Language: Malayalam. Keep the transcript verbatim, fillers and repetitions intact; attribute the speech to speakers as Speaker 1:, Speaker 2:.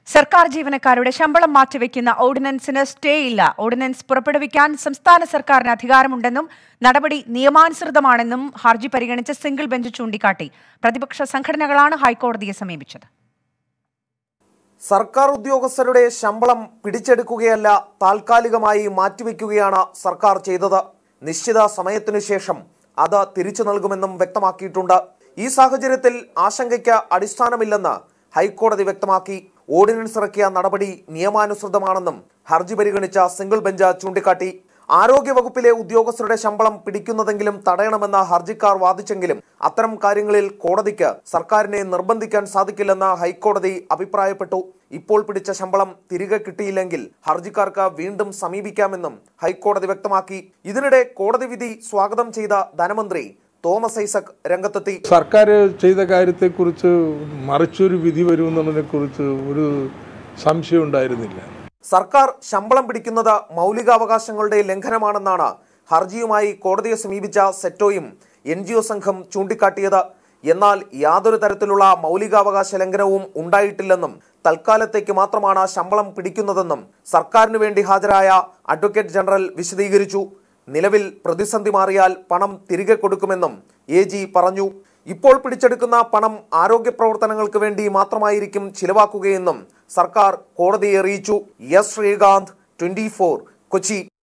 Speaker 1: സർക്കാർ ജീവനക്കാരുടെ ശമ്പളം മാറ്റിവെക്കുന്ന ഓർഡിനൻസിന് സ്റ്റേ ഇല്ല. ഓർഡിനൻസ് പുറപ്പെടുവിക്കാൻ സംസ്ഥാന സർക്കാരിന് അധികാരമുണ്ടെന്നും നടപടി നിയമാനുസൃതമാണെന്നും ഹർജി പരിഗണിച്ച സിംഗിൾ ബെഞ്ച് ചൂണ്ടിക്കാട്ടി. പ്രതിപക്ഷ സംഘടനകളാണ് ഹൈക്കോടതിയെ സമീപിച്ചത്.
Speaker 2: സർക്കാർ ഉദ്യോഗസ്ഥരുടെ ശമ്പളം പിടിച്ചെടുക്കുകയല്ല, താൽക്കാലികമായി മാറ്റിവെക്കുകയാണ് സർക്കാർ ചെയ്തത്. നിശ്ചിത സമയത്തിനു ശേഷം അത് തിരിച്ചു നൽകുമെന്നും വ്യക്തമാക്കിയിട്ടുണ്ട്. ഈ സാഹചര്യത്തിൽ ആശങ്കയ്ക്ക് അടിസ്ഥാനമില്ലെന്ന് ഹൈക്കോടതി വ്യക്തമാക്കി. ഓർഡിനൻസ് ഇറക്കിയ നടപടി നിയമാനുസൃതമാണെന്നും ഹർജി പരിഗണിച്ച സിംഗിൾ ബെഞ്ച് ചൂണ്ടിക്കാട്ടി. ആരോഗ്യവകുപ്പിലെ ഉദ്യോഗസ്ഥരുടെ ശമ്പളം പിടിക്കുന്നതെങ്കിലും തടയണമെന്ന ഹർജിക്കാർ വാദിച്ചെങ്കിലും അത്തരം കാര്യങ്ങളിൽ കോടതിക്ക് സർക്കാരിനെ നിർബന്ധിക്കാൻ സാധിക്കില്ലെന്ന് ഹൈക്കോടതി അഭിപ്രായപ്പെട്ടു. ഇപ്പോൾ പിടിച്ച ശമ്പളം തിരികെ കിട്ടിയില്ലെങ്കിൽ ഹർജിക്കാർക്ക് വീണ്ടും സമീപിക്കാമെന്നും ഹൈക്കോടതി വ്യക്തമാക്കി. ഇതിനിടെ കോടതി വിധി സ്വാഗതം ചെയ്ത ധനമന്ത്രി തോമസ് ഐസക് രംഗത്തെത്തി.
Speaker 3: സർക്കാർ ചെയ്ത കാര്യത്തെക്കുറിച്ച് മറിച്ചൊരു വിധി വരുമെന്നതിനെ കുറിച്ച് ഒരു സംശയം ഉണ്ടായിരുന്നില്ല.
Speaker 2: സർക്കാർ ശമ്പളം പിടിക്കുന്നത് മൗലികാവകാശങ്ങളുടെ ലംഘനമാണെന്നാണ് ഹർജിയുമായി കോടതിയെ സമീപിച്ച സെറ്റോയും എൻ ജി ഒ സംഘം ചൂണ്ടിക്കാട്ടിയത്. എന്നാൽ യാതൊരു തരത്തിലുള്ള മൗലികാവകാശ ലംഘനവും ഉണ്ടായിട്ടില്ലെന്നും തൽക്കാലത്തേക്ക് മാത്രമാണ് ശമ്പളം പിടിക്കുന്നതെന്നും സർക്കാരിനു വേണ്ടി ഹാജരായ അഡ്വക്കേറ്റ് ജനറൽ വിശദീകരിച്ചു. നിലവിൽ പ്രതിസന്ധി മാറിയാൽ പണം തിരികെ കൊടുക്കുമെന്നും എ ജി പറഞ്ഞു. ഇപ്പോൾ പിടിച്ചെടുക്കുന്ന പണം ആരോഗ്യ പ്രവർത്തനങ്ങൾക്ക് വേണ്ടി മാത്രമായിരിക്കും ചിലവാക്കുകയെന്നും സർക്കാർ കോടതിയെ അറിയിച്ചു. S Sreekanth, twenty four, Kochi.